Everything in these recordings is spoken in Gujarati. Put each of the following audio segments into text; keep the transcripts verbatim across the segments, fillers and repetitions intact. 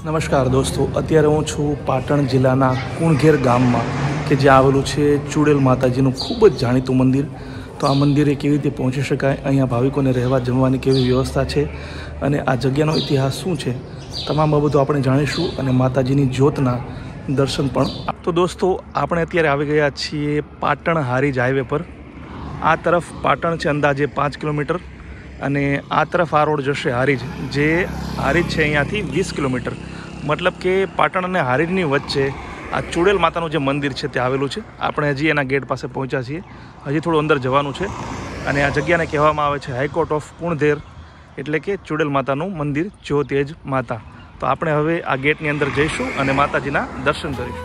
नमस्कार दोस्तों, अत्यारे हूँ छूँ पाटण जिल्लाना कुणघेर गाममां के जे आवेलुं छे चूड़ेल माताजीनुं खूब ज जाणीतुं मंदिर। तो आ मंदिरे केवी रीते पहोंची शकाय, अहींया भाविकोने रहेवा जमवानी केवी व्यवस्था छे अने आ जग्यानो इतिहास शुं छे, तमाम बाबतो आपणे जाणीशुं अने माताजीनी ज्योतना दर्शन पण। तो दोस्तों, आपणे अत्यारे आवी गया छीए पाटण हारीज हाईवे पर। आ तरफ पाटण छे अंदाजे पांच किलोमीटर अने आ तरफ आ रोड जशे हारीज, जे हारीज छे अहींयाथी वीस किलोमीटर। मतलब के पाटण अने हारीजनी वच्चे आ चूड़ेल मातानुं जे मंदिर छे ते आवेलुं छे। આપણે હજી એના ગેટ પાસે પહોંચ્યા છીએ, હજી થોડું અંદર જવાનું છે અને આ જગ્યાને કહેવામાં આવે છે હાઈકોર્ટ ઓફ કુણધેર, એટલે કે ચૂડેલ માતાનું મંદિર, જ્યોતેજ માતા। તો આપણે હવે આ ગેટની અંદર જઈશું અને માતાજીના દર્શન કરીશું।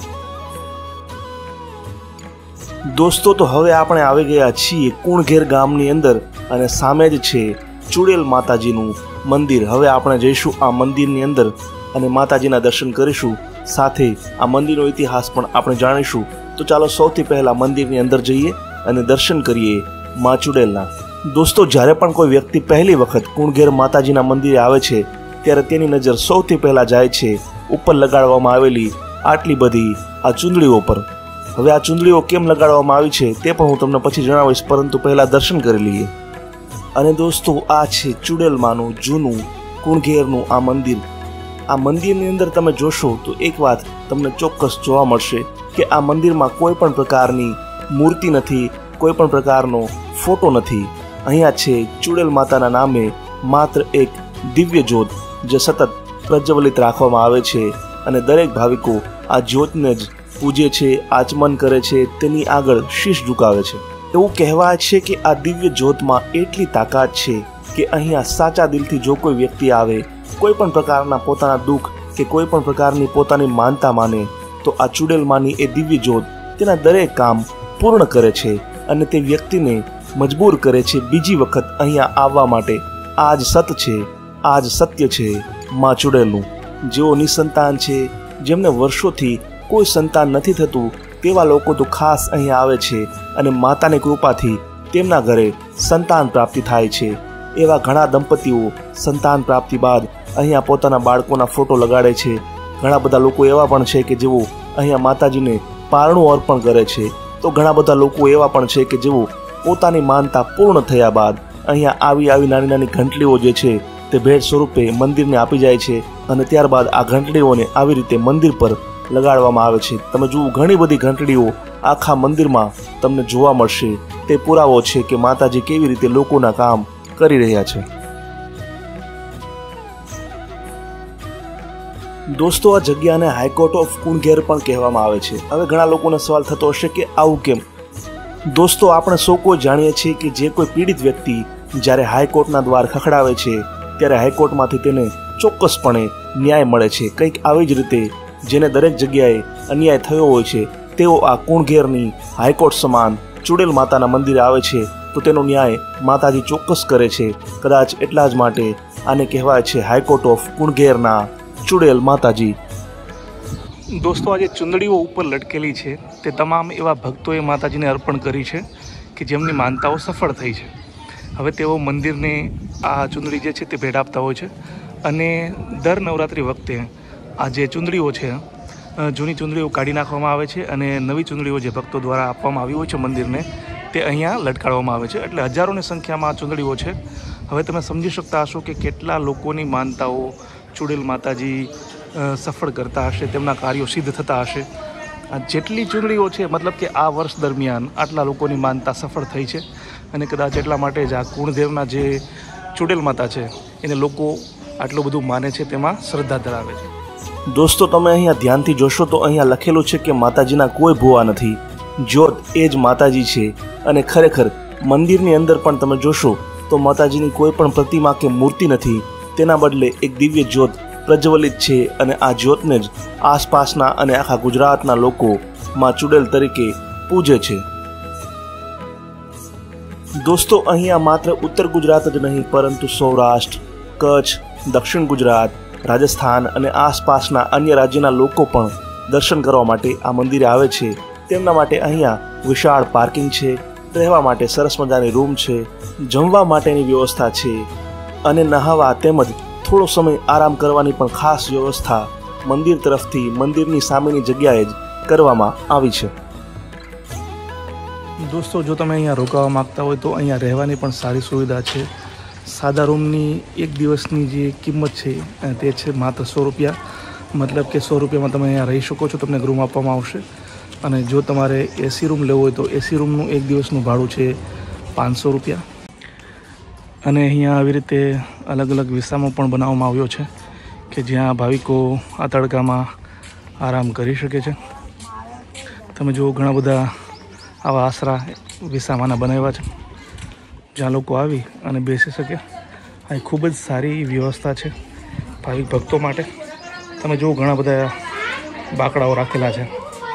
દોસ્તો, તો હવે આપણે આવી ગયા છીએ કુણઘેર ગામની અંદર અને સામે જ છે ચૂડેલ માતાજીનું મંદિર। હવે આપણે જઈશું આ મંદિરની અંદર અને માતાજીના દર્શન કરીશું, સાથે આ મંદિરનો ઇતિહાસ પણ આપણે જાણીશું। તો ચાલો સૌથી પહેલા મંદિરની અંદર જઈએ અને દર્શન કરીએ મા ચૂડેલના। દોસ્તો, જ્યારે પણ કોઈ વ્યક્તિ પહેલી વખત કુણઘેર માતાજીના મંદિરે આવે છે ત્યારે તેની નજર સૌથી પહેલા જાય છે ઉપર લગાડવામાં આવેલી આટલી બધી આ ચૂંદડીઓ પર। હવે આ ચૂંદડીઓ કેમ લગાડવામાં આવી છે તે પણ હું તમને પછી જણાવીશ, પરંતુ પહેલા દર્શન કરી લઈએ। અને દોસ્તો, આ છે ચૂડેલ માનું જૂનું કુણઘેરનું આ મંદિર। આ મંદિરની અંદર તમે જોશો તો એક વાત તમને ચોક્કસ જોવા મળશે કે આ મંદિરમાં કોઈ પણ પ્રકારની મૂર્તિ નથી, કોઈ પણ પ્રકારનો ફોટો નથી। અહીંયા છે ચૂડેલ માતાના નામે માત્ર એક દિવ્ય જ્યોત જે સતત પ્રજ્વલિત રાખવામાં આવે છે અને દરેક ભાવિકો આ જ્યોતને જ પૂજે છે, આચમન કરે છે, તેની આગળ શીશ ઝુકાવે છે। એવું કહેવાય છે કે આ દિવ્ય જ્યોતમાં એટલી તાકાત છે કે અહીંયા સાચા દિલથી જો કોઈ વ્યક્તિ આવે, કોઈ પણ પ્રકારના પોતાના દુઃખ કે કોઈ પણ પ્રકારની પોતાની માનતા માને તો આ ચૂડેલ માની એ દિવ્ય જ્યોત તેના દરેક કામ પૂર્ણ કરે છે અને તે વ્યક્તિને મજબૂર કરે છે બીજી વખત અહીંયા આવવા માટે। આ જ સત છે, આ જ સત્ય છે મા ચૂડેલનું। જેઓ નિસંતાન છે, જેમને વર્ષોથી કોઈ સંતાન નથી થતું, તેવા લોકો તો ખાસ અહીંયા આવે છે અને માતાની કૃપાથી તેમના ઘરે સંતાન પ્રાપ્તિ થાય છે। એવા ઘણા દંપતીઓ સંતાન પ્રાપ્તિ બાદ અહીંયા પોતાના બાળકોના ફોટો લગાડે છે। ઘણા બધા લોકો એવા પણ છે કે જેઓ અહીંયા માતાજીને પારણું અર્પણ કરે છે। તો ઘણા બધા લોકો એવા પણ છે કે જેઓ પોતાની માનતા પૂર્ણ થયા બાદ અહીંયા આવી આવી નાની નાની ઘંટડીઓ જે છે તે ભેટ સ્વરૂપે મંદિરને આપી જાય છે અને ત્યારબાદ આ ઘંટડીઓને આવી રીતે મંદિર પર લગાડવામાં આવે છે। તમે જુઓ, ઘણી બધી ઘંટડીઓ આખા મંદિરમાં તમને જોવા મળશે। તે પુરાવો છે કે માતાજી કેવી રીતે લોકોના કામ કરી રહ્યા છે। દોસ્તો, આ જગ્યાને હાઈકોર્ટ ઓફ કુણઘેર પણ કહેવામાં આવે છે। હવે ઘણા લોકોને સવાલ થતો હશે કે આવું કેમ? દોસ્તો, આપણે સૌ કોઈ જાણીએ છીએ કે જે કોઈ પીડિત વ્યક્તિ જ્યારે હાઈકોર્ટના દ્વાર ખખડાવે છે ત્યારે હાઈકોર્ટમાંથી તેને ચોક્કસપણે ન્યાય મળે છે। કંઈક આવી જ રીતે જેને દરેક જગ્યાએ અન્યાય થયો હોય છે તેઓ આ કુણઘેરની હાઈકોર્ટ સમાન ચૂડેલ માતાના મંદિરે આવે છે તો તેનો ન્યાય માતાજી ચોક્કસ કરે છે। કદાચ એટલા જ માટે આને કહેવાય છે હાઈકોર્ટ ઓફ કુણઘેરના ચૂડેલ માતાજી। દોસ્તો, આ જે ચૂંદડીઓ ઉપર લટકેલી છે તે તમામ એવા ભક્તોએ માતાજીને અર્પણ કરી છે કે જેમની માનતાઓ સફળ થઈ છે। હવે તેઓ મંદિરને આ ચૂંદડી જે છે તે ભેટ આપતા હોય છે અને દર નવરાત્રિ વખતે આ જે ચૂંદડીઓ છે, જૂની ચૂંદડીઓ કાઢી નાખવામાં આવે છે અને નવી ચૂંદડીઓ જે ભક્તો દ્વારા આપવામાં આવી હોય છે મંદિરને તે અહીંયા લટકાડવામાં આવે છે। એટલે હજારોની સંખ્યામાં આ ચૂંદડીઓ છે। હવે તમે સમજી શકતા હશો કે કેટલા લોકોની માનતાઓ ચૂડેલ માતાજી સફળ કરતા હશે, તેમના કાર્યો સિદ્ધ થતા હશે। આ જેટલી ચૂંદડીઓ છે, મતલબ કે આ વર્ષ દરમિયાન આટલા લોકોની માનતા સફળ થઈ છે અને કદાચ એટલા માટે જ આ કુણધેરના જે ચૂડેલ માતા છે એને લોકો આટલું બધું માને છે, તેમાં શ્રદ્ધા ધરાવે છે। દોસ્તો, તમે અહીંયા ધ્યાનથી જોશો તો અહીંયા લખેલું છે કે માતાજીના કોઈ ભૂવા નથી, જ્યોત એ જ માતાજી છે। અને ખરેખર મંદિરની અંદર પણ તમે જોશો તો માતાજીની કોઈ પણ પ્રતિમા કે મૂર્તિ નથી, તેના બદલે એક દિવ્ય જ્યોત પ્રજ્વલિત છે અને આ જ્યોતને જ આસપાસના અને આખા ગુજરાતના લોકો મા ચૂડેલ તરીકે પૂજે છે। દોસ્તો, અહીંયા માત્ર ઉત્તર ગુજરાત જ નહીં પરંતુ સૌરાષ્ટ્ર, કચ્છ, દક્ષિણ ગુજરાત, રાજસ્થાન અને આસપાસના અન્ય રાજ્યના લોકો પણ દર્શન કરવા માટે આ મંદિરે આવે છે। તેમના માટે અહીંયા વિશાળ પાર્કિંગ છે, રહેવા માટે સરસ મજાની રૂમ છે, જમવા માટેની વ્યવસ્થા છે અને નહાવા તેમજ થોડો સમય આરામ કરવાની પણ ખાસ વ્યવસ્થા મંદિર તરફથી મંદિરની સામેની જગ્યાએ જ કરવામાં આવી છે। દોસ્તો, જો તમે અહીંયા રોકાવા માગતા હોય તો અહીંયા રહેવાની પણ સારી સુવિધા છે। સાદા રૂમની એક દિવસની જે કિંમત છે તે છે માત્ર સો રૂપિયા, મતલબ કે સો રૂપિયામાં તમે અહીંયા રહી શકો છો, તમને રૂમ આપવામાં આવશે। અને જો તમારે એસી રૂમ લેવો હોય તો એસી રૂમનું એક દિવસનું ભાડું છે પાંચસો રૂપિયા। અને અહીંયા આવી રીતે અલગ અલગ વિસામો પણ બનાવવામાં આવ્યો છે કે જ્યાં ભાવિકો આ તડકામાં આરામ કરી શકે છે। તમે જુઓ, ઘણા બધા આવા આશરા વિસામાના બનાવ્યા છે જ્યાં લોકો આવી અને બેસી શકે। અહીં ખૂબ જ સારી વ્યવસ્થા છે ભાવિક ભક્તો માટે। તમે જુઓ, ઘણા બધા બાકડાઓ રાખેલા છે,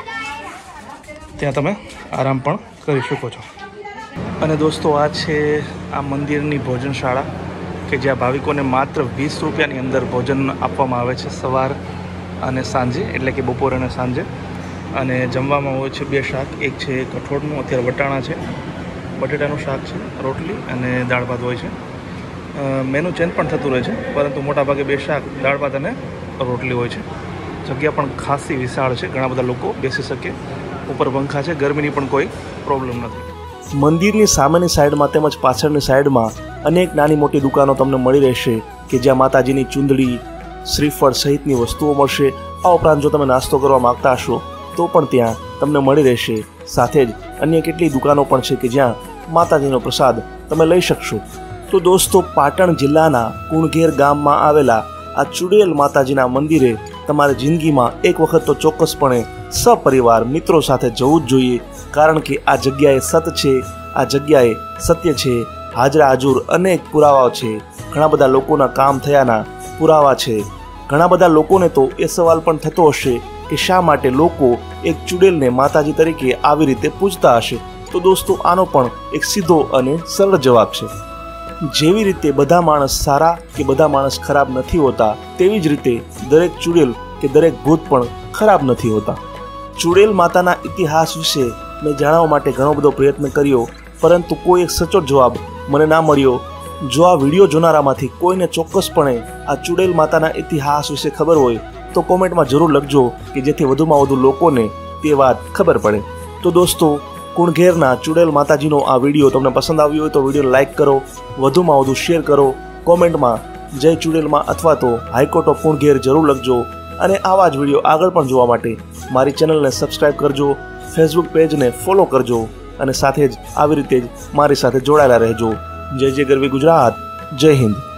ત્યાં તમે આરામ પણ કરી શકો છો। અને દોસ્તો, આ છે આ મંદિરની ભોજનશાળા કે જ્યાં ભાવિકોને માત્ર વીસ રૂપિયાની અંદર ભોજન આપવામાં આવે છે સવાર અને સાંજે, એટલે કે બપોર અને સાંજે। અને જમવામાં હોય છે બે શાક, એક છે કઠોળનું, અત્યારે વટાણા છે, બટેટાનું શાક છે, રોટલી અને દાળ ભાત હોય છે। મેનુ ચેન્જ પણ થતું રહે છે, પરંતુ મોટાભાગે બે શાક, દાળ ભાત અને રોટલી હોય છે। જગ્યા પણ ખાસી વિશાળ છે, ઘણા બધા લોકો બેસી શકે, ઉપર પંખા છે, ગરમીની પણ કોઈ પ્રોબ્લેમ નથી। મંદિરની સામેની સાઈડમાં તેમજ પાછળની સાઈડમાં અનેક નાની મોટી દુકાનો તમને મળી રહેશે કે જ્યાં માતાજીની ચૂંદડી, શ્રીફળ સહિતની વસ્તુઓ મળશે। આ ઉપરાંત જો તમે નાસ્તો કરવા માગતા હશો તો પણ ત્યાં તમને મળી રહેશે। સાથે જ અન્ય કેટલી દુકાનો પણ છે કે જ્યાં માતાજીનો પ્રસાદ તમે લઈ શકશો। તો દોસ્તો, પાટણ જિલ્લાના કુણઘેર ગામમાં આવેલા આ ચુડેલ માતાજીના મંદિરે તમારી જિંદગીમાં એક વખત તો ચોક્કસપણે સપરિવાર મિત્રો સાથે જવું જ જોઈએ, કારણ કે આ જગ્યાએ સત છે, આ જગ્યાએ સત્ય છે, હાજરા હાજુર અનેક પુરાવાઓ છે, ઘણા બધા લોકોના કામ થયાના પુરાવા છે। ઘણા બધા લોકોને તો એ સવાલ પણ થતો હશે કે શા માટે લોકો એક ચુડેલને માતાજી તરીકે આવી રીતે પૂજતા હશે। તો દોસ્તો, આનો પણ એક સીધો અને સરળ જવાબ છે। જેવી રીતે બધા માણસ સારા કે બધા માણસ ખરાબ નથી હોતા, તેવી જ રીતે દરેક ચુડેલ કે દરેક ભૂત પણ ખરાબ નથી હોતા। ચુડેલ માતાના ઇતિહાસ વિશે મેં જાણવા માટે ઘણો બધો પ્રયત્ન કર્યો, પરંતુ કોઈ એક સચોટ જવાબ મને ના મળ્યો। જો આ વિડીયો જોનારામાંથી કોઈને ચોક્કસપણે આ ચુડેલ માતાના ઇતિહાસ વિશે ખબર હોય તો કોમેન્ટમાં જરૂર લખજો કે જેથી વધુમાં વધુ લોકોને તે વાત ખબર પડે। તો દોસ્તો, કુણઘેરના ચુડેલ માતાજીનો આ વિડીયો તમને પસંદ આવ્યો હોય તો વિડીયો લાઇક કરો, વધુમાં વધુ શેર કરો, કોમેન્ટમાં જય ચુડેલમાં અથવા તો હાઈકોર્ટ ઓફ કુણઘેર જરૂર લખજો। અને આવા જ વિડીયો આગળ પણ જોવા માટે મારી ચેનલને સબસ્ક્રાઈબ કરજો, ફેસબુક પેજને ફોલો કરજો અને સાથે જ આવી રીતે જ મારી સાથે જોડાયેલા રહેજો। જય જય ગરવી ગુજરાત, જય હિન્દ।